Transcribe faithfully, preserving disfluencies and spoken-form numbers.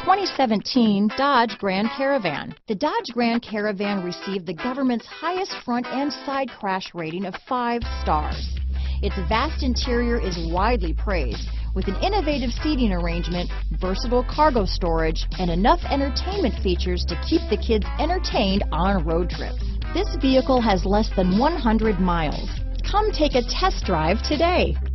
twenty seventeen Dodge Grand Caravan. The Dodge Grand Caravan received the government's highest front and side crash rating of five stars. Its vast interior is widely praised, with an innovative seating arrangement, versatile cargo storage, and enough entertainment features to keep the kids entertained on road trips. This vehicle has less than one hundred miles. Come take a test drive today.